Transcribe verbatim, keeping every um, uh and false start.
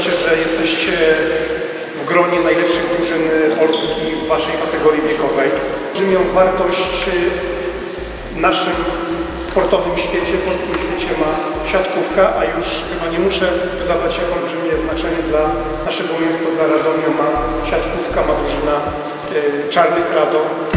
powiedzieliście, że jesteście w gronie najlepszych drużyn Polski w waszej kategorii wiekowej. Olbrzymią wartość w naszym sportowym świecie, w polskim świecie ma siatkówka, a już chyba nie muszę dodawać, jak olbrzymie znaczenie dla naszego miasta, dla Radomia ma siatkówka, ma drużyna y, Czarnych Radom.